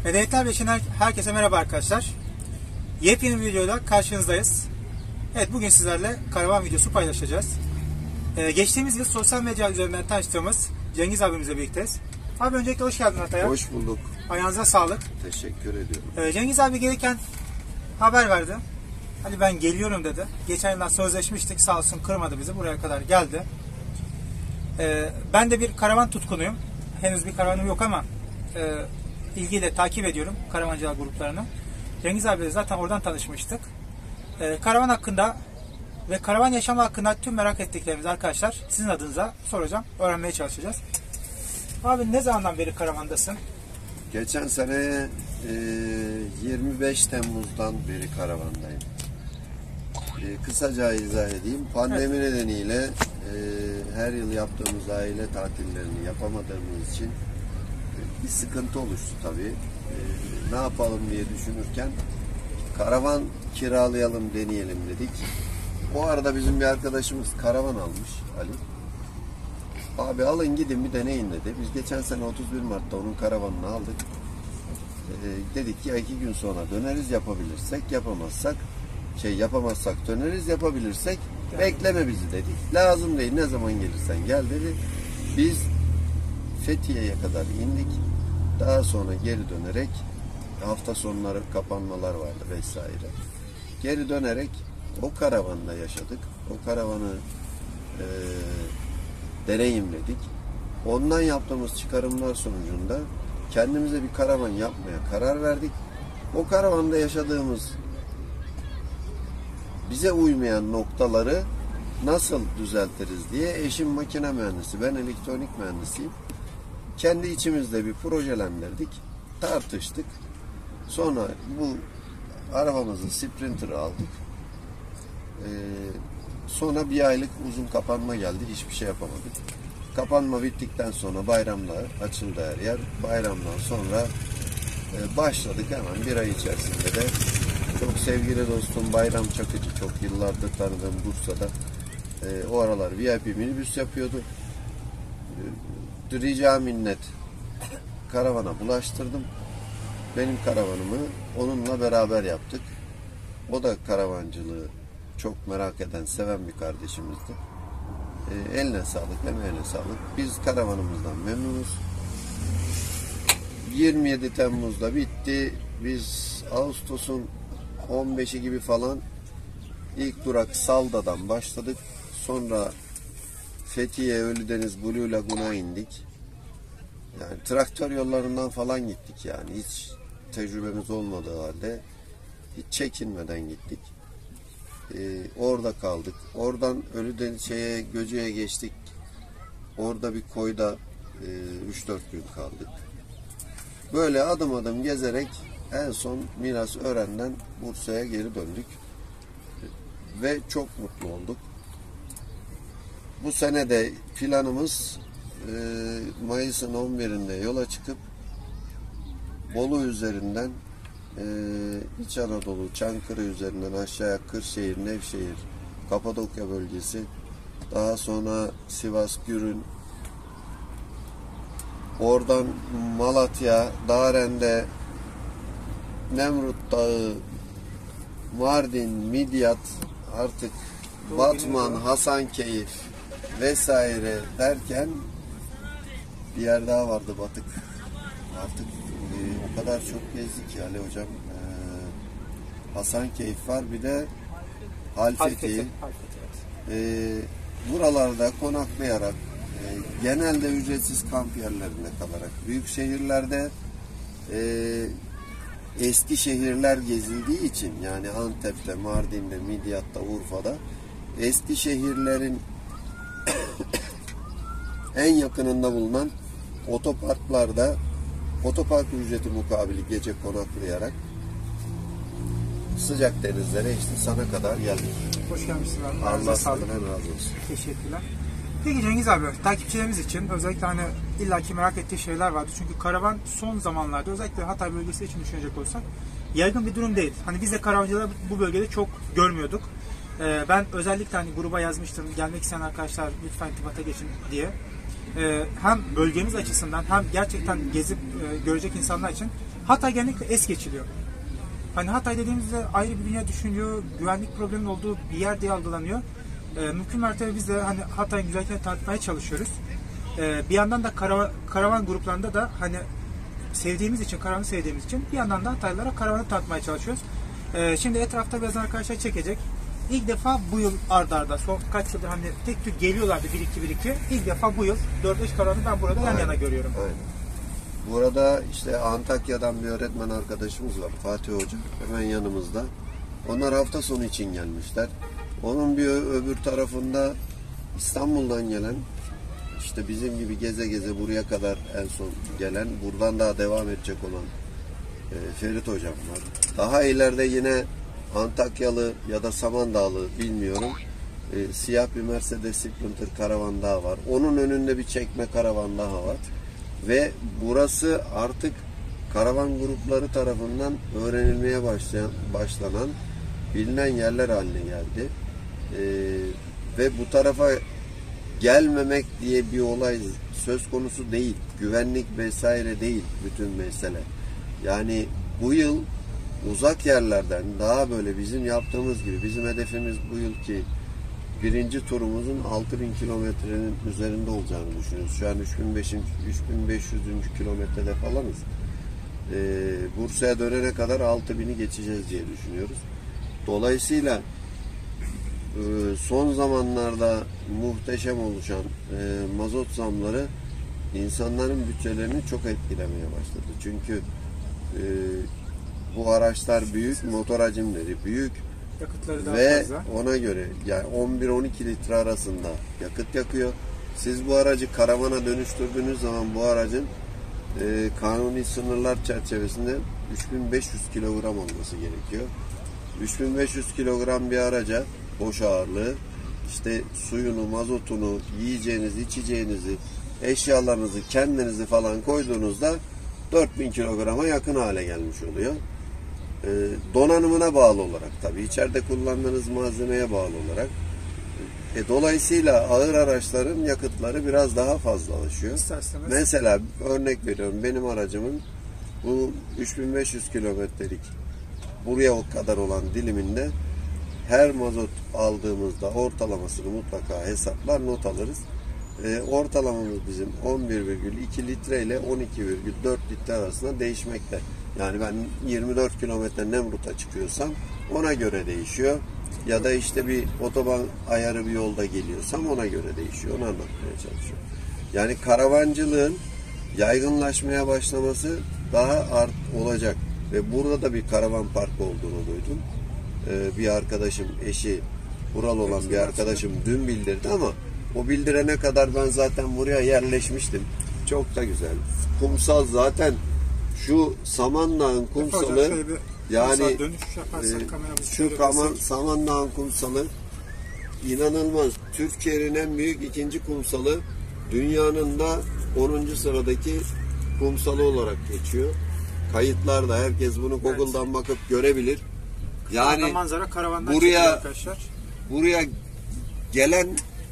Medeniyetler için herkese merhaba arkadaşlar. Yepyeni bir videoda karşınızdayız. Evet, bugün sizlerle karavan videosu paylaşacağız. Geçtiğimiz yıl sosyal medya üzerinden tanıştığımız Cengiz abimizle birlikteyiz. Abi öncelikle hoş geldin Hatay'a. Hoş bulduk. Ayağınıza sağlık. Teşekkür ediyorum. Cengiz abi gelirken haber verdi. Hani ben geliyorum dedi. Geçen yıldan sözleşmiştik, sağ olsun kırmadı bizi, buraya kadar geldi. Ben de bir karavan tutkunuyum. Henüz bir karavanım yok ama ilgiyle takip ediyorum karavancılar gruplarını. Cengiz abiyle zaten oradan tanışmıştık. Karavan hakkında ve karavan yaşamı hakkında tüm merak ettiklerimizi arkadaşlar sizin adınıza soracağım. Öğrenmeye çalışacağız. Abi ne zamandan beri karavandasın? Geçen sene 25 Temmuz'dan beri karavandayım. Kısaca izah edeyim. Pandemi nedeniyle her yıl yaptığımız aile tatillerini yapamadığımız için bir sıkıntı oluştu tabii. Ne yapalım diye düşünürken karavan kiralayalım, deneyelim dedik. O arada bizim bir arkadaşımız karavan almış, Ali. Abi alın gidin bir deneyin dedi. Biz geçen sene 31 Mart'ta onun karavanını aldık. Dedik ki 2 gün sonra döneriz, yapabilirsek, yapamazsak döneriz, yapabilirsek bekleme bizi dedik. Lazım değil, ne zaman gelirsen gel dedi. Biz Fethiye'ye kadar indik. Daha sonra geri dönerek hafta sonları kapanmalar vardı vesaire. Geri dönerek o karavanda yaşadık. O karavanı deneyimledik. Ondan yaptığımız çıkarımlar sonucunda kendimize bir karavan yapmaya karar verdik. O karavanda yaşadığımız bize uymayan noktaları nasıl düzeltiriz diye, eşim makine mühendisi, ben elektronik mühendisiyim. Kendi içimizde bir projelendirdik, tartıştık. Sonra bu arabamızın Sprinter'ı aldık. Sonra bir aylık uzun kapanma geldi, hiçbir şey yapamadık. Kapanma bittikten sonra bayramda açıldı her yer. Bayramdan sonra başladık hemen bir ay içerisinde de. Çok sevgili dostum Bayram Çakıcı, çok yıllardır tanıdığım Bursa'da. O aralar VIP minibüs yapıyordu. Rica minnet karavana bulaştırdım. Benim karavanımı onunla beraber yaptık. O da karavancılığı çok merak eden, seven bir kardeşimizdi. Eline sağlık, emeğine sağlık. Biz karavanımızdan memnunuz. 27 Temmuz'da bitti. Biz Ağustos'un 15'i gibi falan ilk durak Salda'dan başladık. Sonra Fethiye, Ölüdeniz, Blue Lagoon'a indik. Yani traktör yollarından falan gittik yani. Hiç tecrübemiz olmadığı halde hiç çekinmeden gittik. Orada kaldık. Oradan Ölüdeniz Göcek'e geçtik. Orada bir koyda 3-4 gün kaldık. Böyle adım adım gezerek en son Miras-Ören'den Bursa'ya geri döndük. Ve çok mutlu olduk. Bu sene de planımız Mayıs'ın 11'inde yola çıkıp Bolu üzerinden İç Anadolu, Çankırı üzerinden aşağıya Kırşehir, Nevşehir, Kapadokya bölgesi, daha sonra Sivas, Gürün, oradan Malatya, Daren'de, Nemrut Dağı, Mardin, Midyat, artık Batman, Hasankeyf vesaire derken bir yer daha vardı, Batık. Artık o kadar çok gezdik ki Ali hocam. Hasankeyf var, bir de Halfeti. Buralarda konaklayarak, genelde ücretsiz kamp yerlerinde kalarak, büyük şehirlerde eski şehirler gezildiği için, yani Antep'te, Mardin'de, Midyat'ta, Urfa'da eski şehirlerin en yakınında bulunan otoparklarda otopark ücreti mukabili gece konaklayarak sıcak denizlere işte sana kadar geldik. Hoş gelmişsin abi. Allah senden razı olsun. Teşekkürler. Peki Cengiz abi, takipçilerimiz için özellikle hani illaki merak ettiği şeyler vardı. Çünkü karavan son zamanlarda özellikle Hatay bölgesi için düşünecek olsak yaygın bir durum değil. Hani biz de karavancıları bu bölgede çok görmüyorduk. Ben özellikle hani gruba yazmıştım, gelmek isteyen arkadaşlar lütfen irtibata geçin diye. Hem bölgemiz açısından hem gerçekten gezip görecek insanlar için Hatay genellikle es geçiliyor. Hani Hatay dediğimizde ayrı bir dünya düşünülüyor, güvenlik probleminin olduğu bir yer diye algılanıyor. Mümkün mertebe biz de hani Hatay'ın güzelliklerini tanıtmaya çalışıyoruz. Bir yandan da karavan gruplarında da hani sevdiğimiz için, karavanı sevdiğimiz için bir yandan da Hataylılara karavanı tanıtmaya çalışıyoruz. Şimdi etrafta birazdan arkadaşlar çekecek. İlk defa bu yıl arda arda, son kaç yıldır hani tek tük geliyorlardı 1-2. İlk defa bu yıl 4-5 karavanı ben burada yan yana görüyorum. Aynen. Burada işte Antakya'dan bir öğretmen arkadaşımız var, Fatih Hoca, hemen yanımızda. Onlar hafta sonu için gelmişler. Onun bir öbür tarafında İstanbul'dan gelen, işte bizim gibi geze geze buraya kadar en son gelen, buradan daha devam edecek olan Ferit Hocam var. Daha ileride yine Antakyalı ya da Samandağlı bilmiyorum. Siyah bir Mercedes Sprinter karavan daha var. Onun önünde bir çekme karavan daha var. Ve burası artık karavan grupları tarafından öğrenilmeye başlanan bilinen yerler haline geldi. Ve bu tarafa gelmemek diye bir olay söz konusu değil. Güvenlik vesaire değil bütün mesele. Yani bu yıl uzak yerlerden daha böyle bizim yaptığımız gibi, bizim hedefimiz bu yılki birinci turumuzun 6000 kilometrenin üzerinde olacağını düşünüyoruz. Şu an 3500. kilometrede falanız. Bursa'ya dönene kadar 6000'i geçeceğiz diye düşünüyoruz. Dolayısıyla son zamanlarda muhteşem oluşan mazot zamları insanların bütçelerini çok etkilemeye başladı. Çünkü bu araçlar büyük, motor hacimleri büyük Yakıtları daha ve fazla. ona göre yani 11-12 litre arasında yakıt yakıyor. Siz bu aracı karavana dönüştürdüğünüz zaman bu aracın kanuni sınırlar çerçevesinde 3500 kilogram olması gerekiyor. 3500 kilogram bir araca boş ağırlığı, işte suyunu, mazotunu, yiyeceğinizi, içeceğinizi, eşyalarınızı, kendinizi falan koyduğunuzda 4000 kilograma yakın hale gelmiş oluyor. Donanımına bağlı olarak tabii, içeride kullandığınız malzemeye bağlı olarak. Dolayısıyla ağır araçların yakıtları biraz daha fazlalaşıyor. İsterseniz. Mesela örnek veriyorum, benim aracımın bu 3500 kilometrelik buraya o kadar olan diliminde her mazot aldığımızda ortalamasını mutlaka hesaplar, not alırız. Ortalamamız bizim 11,2 litre ile 12,4 litre arasında değişmekte. Yani ben 24 kilometre Nemrut'a çıkıyorsam ona göre değişiyor. Ya da işte bir otoban ayarı bir yolda geliyorsam ona göre değişiyor. Onu anlatmaya çalışıyorum. Yani karavancılığın yaygınlaşmaya başlaması daha olacak. Ve burada da bir karavan parkı olduğunu duydum. Bir arkadaşım, eşi buralı olan bir arkadaşım dün bildirdi ama o bildirene kadar ben zaten buraya yerleşmiştim. Çok da güzel. Kumsal zaten şu Samandağ'ın kumsalı, yani şu Samandağ'ın kumsalı inanılmaz. Türkiye'nin en büyük ikinci kumsalı, dünyanın da 10. sıradaki kumsalı olarak geçiyor. Kayıtlarda herkes bunu Google'dan bakıp görebilir. Yani manzara karavandan buraya gelen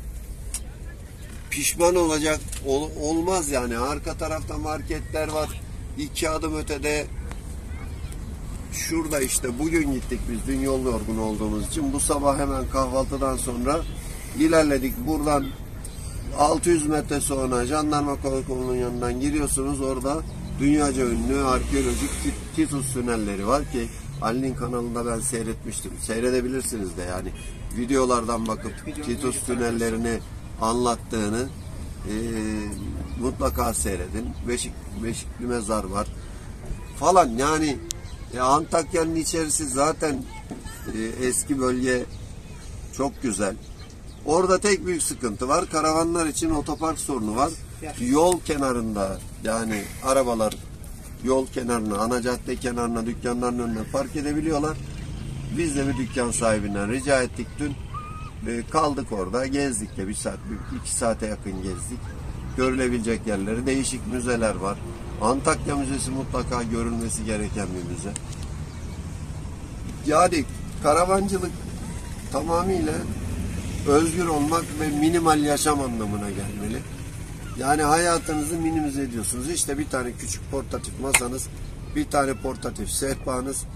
pişman olacak olmaz yani. Arka tarafta marketler var. 2 adım ötede, şurada işte bugün gittik biz, dün yol yorgun olduğumuz için. Bu sabah hemen kahvaltıdan sonra ilerledik. Buradan 600 metre sonra jandarma karakolunun yanından giriyorsunuz. Orada dünyaca ünlü arkeolojik Titus tünelleri var ki Ali'nin kanalında ben seyretmiştim. Seyredebilirsiniz de yani. Videolardan bakıp Titus tünellerini anlattığını mutlaka seyredin. Beşikli mezar var falan yani. Antakya'nın içerisi zaten eski bölge çok güzel. Orada tek büyük sıkıntı var. Karavanlar için otopark sorunu var. Yol kenarında, yani arabalar yol kenarına, ana cadde kenarına, dükkanların önüne park edebiliyorlar. Biz de bir dükkan sahibinden rica ettik dün. Kaldık orada, gezdik de 1 saat, 2 saate yakın gezdik. Görülebilecek yerleri, değişik müzeler var. Antakya Müzesi mutlaka görülmesi gereken bir müze. Yani karavancılık tamamıyla özgür olmak ve minimal yaşam anlamına gelmeli. Yani hayatınızı minimize ediyorsunuz. İşte bir tane küçük portatif masanız, bir tane portatif sehpanız,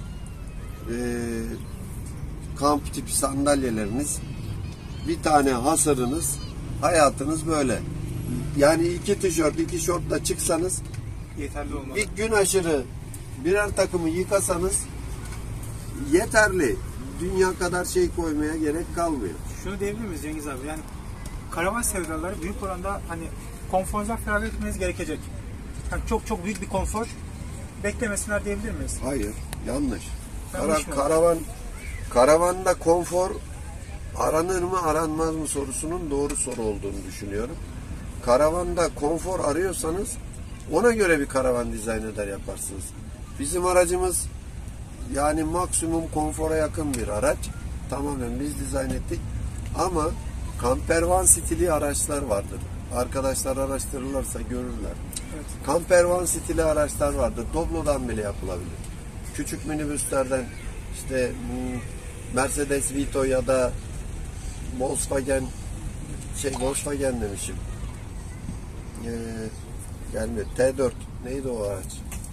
kamp tipi sandalyeleriniz, bir tane hasırınız, hayatınız böyle. Yani 2 tişört, 2 şortla çıksanız, Yeterli olmalı. bir gün aşırı birer takımı yıkasanız yeterli. Dünya kadar şey koymaya gerek kalmıyor. Şunu diyebilir miyiz Cengiz abi? Yani karavan sevdaları büyük oranda hani konfordan feragat etmeniz gerekecek. Yani çok büyük bir konfor beklemesinler diyebilir miyiz? Hayır, yanlış. Yanlış mı? Karavanda konfor aranır mı aranmaz mı sorusunun doğru soru olduğunu düşünüyorum. Karavanda konfor arıyorsanız ona göre bir karavan dizayn eder yaparsınız. Bizim aracımız yani maksimum konfora yakın bir araç. Tamamen biz dizayn ettik. Ama campervan stili araçlar vardır. Arkadaşlar araştırırlarsa görürler. Evet. Campervan stili araçlar vardır. Doblo'dan bile yapılabilir. Küçük minibüslerden işte Mercedes Vito ya da Volkswagen demişim. Gelmedi. T4. Neydi o araç?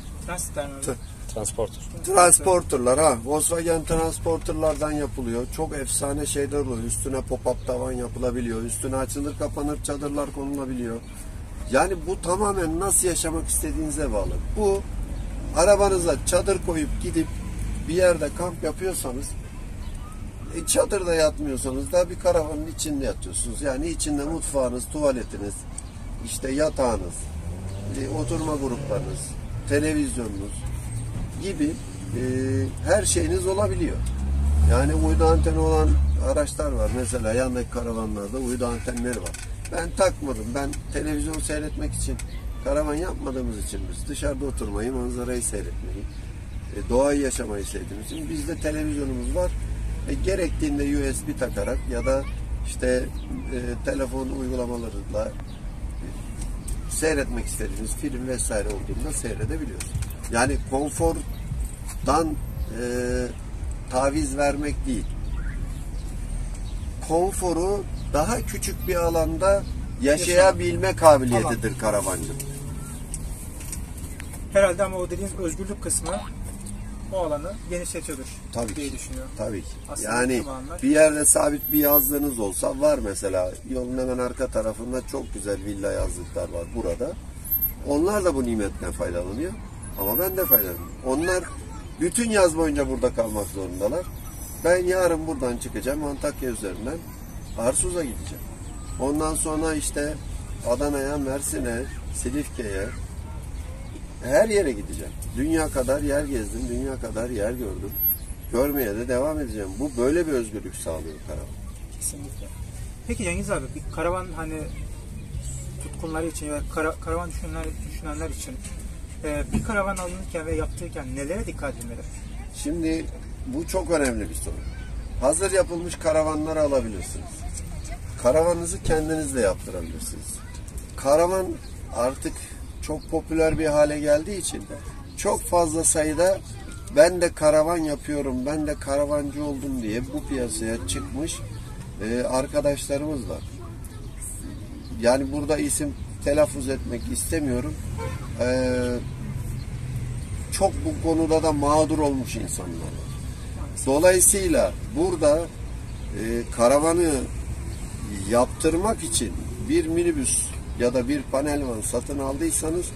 Transporterlar ha. Volkswagen transporterlardan yapılıyor. Çok efsane şeyler oluyor. Üstüne pop-up tavan yapılabiliyor. Üstüne açılır kapanır çadırlar konulabiliyor. Yani bu tamamen nasıl yaşamak istediğinize bağlı. Bu arabanıza çadır koyup gidip bir yerde kamp yapıyorsanız çadırda yatmıyorsanız da bir karavanın içinde yatıyorsunuz. Yani içinde mutfağınız, tuvaletiniz, işte yatağınız, oturma gruplarınız, televizyonunuz gibi her şeyiniz olabiliyor. Yani uydu anteni olan araçlar var. Mesela yandaki karavanlarda uydu antenleri var. Ben takmadım. Ben televizyon seyretmek için, karavan yapmadığımız için biz dışarıda oturmayı, manzarayı seyretmeyi, doğayı yaşamayı sevdiğimiz için bizde televizyonumuz var. Gerektiğinde USB takarak ya da işte telefon uygulamalarıyla seyretmek istediğimiz film vesaire olduğunda seyredebiliyoruz. Yani konfordan taviz vermek değil. Konforu daha küçük bir alanda yaşayabilme kabiliyetidir karavancı. Herhalde ama o dediğiniz özgürlük kısmı o alanı genişletiyordur Tabii diye ki. düşünüyorum. Tabii ki. Aslında Yani bir yerde sabit bir yazlığınız olsa var mesela. Yolun hemen arka tarafında çok güzel villa yazlıklar var burada. Onlar da bu nimetten faydalanıyor. Ama ben de faydalanıyorum. Onlar bütün yaz boyunca burada kalmak zorundalar. Ben yarın buradan çıkacağım. Antakya üzerinden Arsuz'a gideceğim. Ondan sonra işte Adana'ya, Mersin'e, Silifke'ye, her yere gideceğim. Dünya kadar yer gezdim, dünya kadar yer gördüm. Görmeye de devam edeceğim. Bu böyle bir özgürlük sağlıyor karavan. Kesinlikle. Peki Cengiz abi, bir karavan hani tutkunları için ve karavan düşünenler için bir karavan alınırken ve yaptırırken nelere dikkat edilmeli? Şimdi bu çok önemli bir soru. Hazır yapılmış karavanları alabilirsiniz. Karavanınızı kendiniz de yaptırabilirsiniz. Karavan artık çok popüler bir hale geldiği için çok fazla sayıda ben de karavan yapıyorum, ben de karavancı oldum diye bu piyasaya çıkmış arkadaşlarımız var. Yani burada isim telaffuz etmek istemiyorum. Çok bu konuda da mağdur olmuş insanlar var. Dolayısıyla burada karavanı yaptırmak için bir minibüs ya da bir panel van satın aldıysanız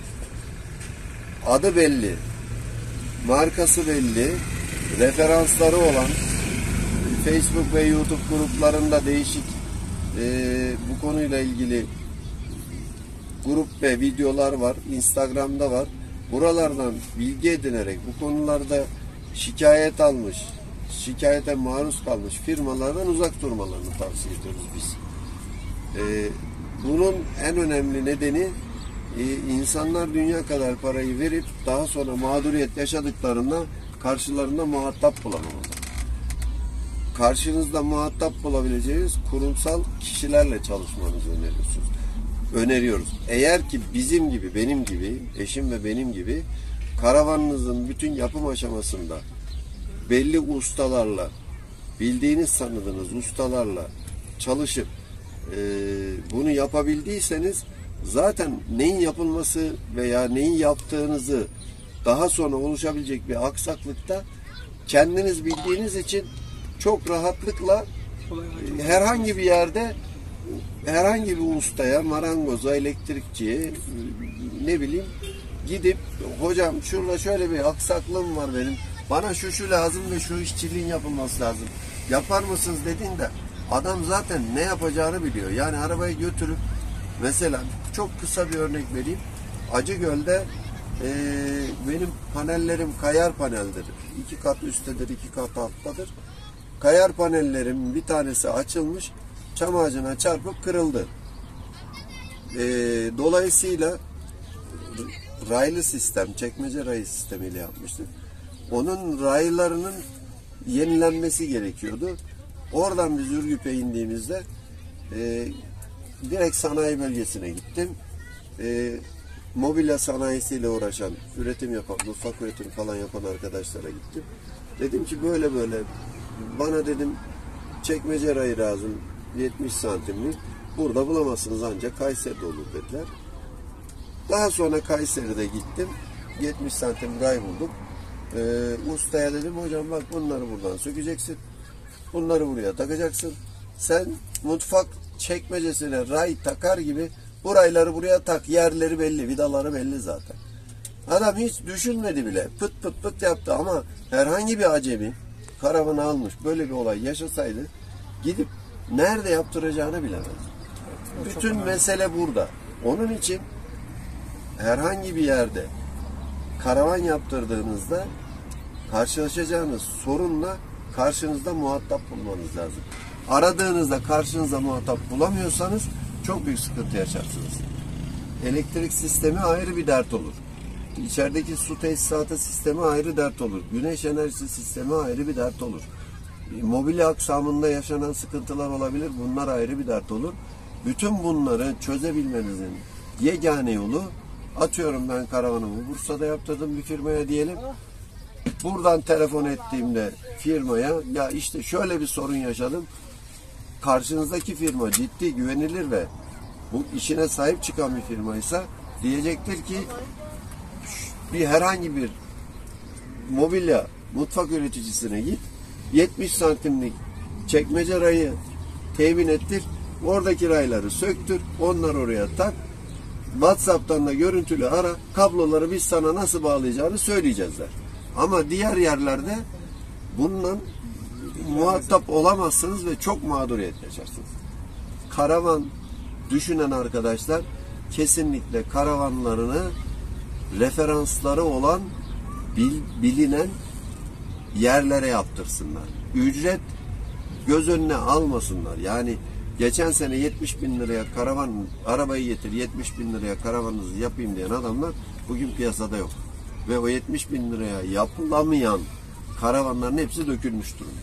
adı belli, markası belli, referansları olan Facebook ve YouTube gruplarında değişik bu konuyla ilgili grup ve videolar var. Instagram'da var. Buralardan bilgi edinerek bu konularda şikayet almış, şikayete maruz kalmış firmalardan uzak durmalarını tavsiye ediyoruz biz. Bunun en önemli nedeni insanlar dünya kadar parayı verip daha sonra mağduriyet yaşadıklarında karşılarında muhatap bulamamalı. Karşınızda muhatap bulabileceğiniz kurumsal kişilerle çalışmanızı öneriyoruz. Eğer ki bizim gibi, benim gibi, eşim ve benim gibi karavanınızın bütün yapım aşamasında belli ustalarla, bildiğiniz sanıdığınız ustalarla çalışıp bunu yapabildiyseniz zaten neyin yapılması veya neyi yaptığınızı daha sonra oluşabilecek bir aksaklıkta kendiniz bildiğiniz için çok rahatlıkla herhangi bir yerde herhangi bir ustaya, marangoza, elektrikçiye ne bileyim gidip hocam şurada şöyle bir aksaklığım var benim. Bana şu lazım ve şu işçiliğin yapılması lazım. Yapar mısınız dediğinde adam zaten ne yapacağını biliyor. Yani arabayı götürüp mesela çok kısa bir örnek vereyim. Acıgöl'de benim panellerim kayar paneldir. 2 kat üsttedir, 2 kat alttadır. Kayar panellerim bir tanesi açılmış. Çam ağacına çarpıp kırıldı. Dolayısıyla raylı sistem, çekmece rayı sistemiyle yapmıştık. Onun raylarının yenilenmesi gerekiyordu. Oradan biz Ürgüp'e indiğimizde direkt sanayi bölgesine gittim. Mobilya sanayisiyle uğraşan, üretim yapan, mutfak üretimi falan yapan arkadaşlara gittim. Dedim ki böyle bana dedim çekmece rayı lazım 70 santimlik. Burada bulamazsınız ancak Kayseri'de olur dediler. Daha sonra Kayseri'de gittim. 70 santim ray bulduk. Ustaya dedim hocam bak bunları buradan sökeceksin. Bunları buraya takacaksın. Sen mutfak çekmecesine ray takar gibi bu rayları buraya tak. Yerleri belli, vidaları belli zaten. Adam hiç düşünmedi bile. Pıt pıt pıt yaptı ama herhangi bir acemi karavanı almış böyle bir olay yaşasaydı gidip nerede yaptıracağını bilemez. Bütün mesele burada. Onun için herhangi bir yerde karavan yaptırdığınızda karşılaşacağınız sorunla karşınızda muhatap bulmanız lazım. Aradığınızda karşınızda muhatap bulamıyorsanız çok büyük sıkıntı yaşarsınız. Elektrik sistemi ayrı bir dert olur. İçerideki su tesisatı sistemi ayrı dert olur. Güneş enerjisi sistemi ayrı bir dert olur. Mobilya aksamında yaşanan sıkıntılar olabilir. Bunlar ayrı bir dert olur. Bütün bunları çözebilmenizin yegane yolu, atıyorum ben karavanımı Bursa'da yaptırdım bir firmaya diyelim. Buradan telefon ettiğimde firmaya ya işte şöyle bir sorun yaşadım. Karşınızdaki firma ciddi, güvenilir ve bu işine sahip çıkan bir firmaysa diyecektir ki herhangi bir mobilya mutfak üreticisine git, 70 santimlik çekmece rayı temin ettir, oradaki rayları söktür, onları oraya tak, WhatsApp'tan da görüntülü ara, kabloları biz sana nasıl bağlayacağını söyleyeceğizler. Ama diğer yerlerde bununla muhatap olamazsınız ve çok mağduriyet yaşarsınız. Karavan düşünen arkadaşlar kesinlikle karavanlarını referansları olan bilinen yerlere yaptırsınlar. Ücret göz önüne almasınlar. Yani geçen sene 70 bin liraya arabayı getir 70 bin liraya karavanınızı yapayım diyen adamlar bugün piyasada yok. Ve o 70 bin liraya yapılamayan karavanların hepsi dökülmüş durumda.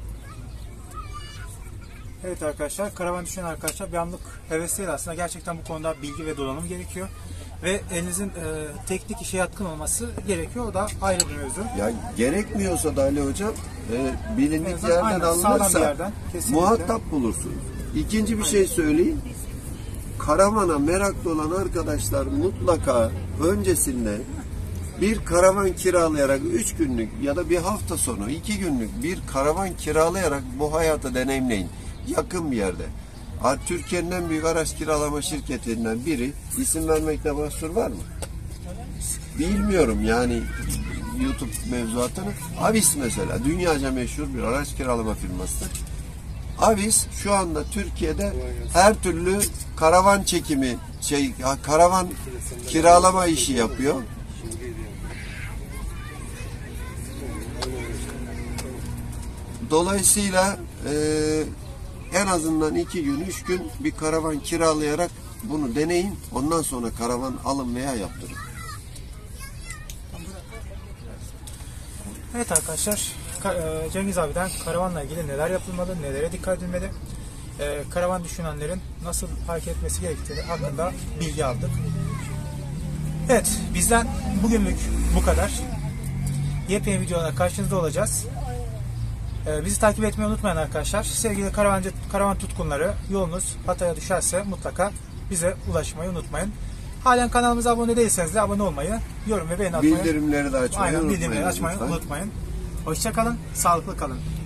Evet arkadaşlar, karavan düşünen arkadaşlar bir anlık heves değil aslında. Gerçekten bu konuda bilgi ve donanım gerekiyor. Ve elinizin teknik işe yatkın olması gerekiyor. O da ayrı bir mevzu. Ya gerekmiyorsa da Ali Hocam bilindik yerden alınırsa muhatap bulursunuz. İkinci bir şey söyleyeyim. Karavana meraklı olan arkadaşlar mutlaka öncesinde bir karavan kiralayarak 3 günlük ya da bir hafta sonu 2 günlük bir karavan kiralayarak bu hayatı deneyimleyin. Yakın bir yerde. Türkiye'nin en büyük araç kiralama şirketinden biri, isim vermekte mahsur var mı? Bilmiyorum yani YouTube mevzuatını. Avis mesela dünyaca meşhur bir araç kiralama firmasıdır. Avis şu anda Türkiye'de her türlü karavan çekimi, karavan kiralama işi yapıyor. Dolayısıyla en azından 2 gün, 3 gün bir karavan kiralayarak bunu deneyin. Ondan sonra karavan alın veya yaptırın. Evet arkadaşlar, Cengiz abiden karavanla ilgili neler yapılmalı, nelere dikkat edilmeli, karavan düşünenlerin nasıl hareket etmesi gerektiği hakkında bilgi aldık. Evet, bizden bugünlük bu kadar. Yepyeni videolarla karşınızda olacağız. Bizi takip etmeyi unutmayın arkadaşlar. Sevgili karavan tutkunları, yolunuz Hatay'a düşerse mutlaka bize ulaşmayı unutmayın. Halen kanalımıza abone değilseniz de abone olmayı, yorum ve beğeni atmayı, Bildirimleri de açmayı aynen, unutmayın. bildirimleri açmayı lütfen. unutmayın. Hoşça kalın, sağlıklı kalın.